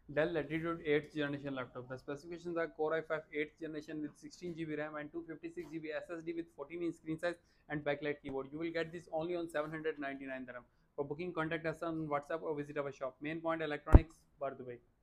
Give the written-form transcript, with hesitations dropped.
Dell Latitude 8th generation laptop. The specifications are Core i5 8th generation with 16GB RAM and 256GB SSD with 14-inch screen size and backlight keyboard. You will get this only on 799 dirham. For booking, contact us on WhatsApp or visit our shop. Main Point Electronics, Bar Dubai.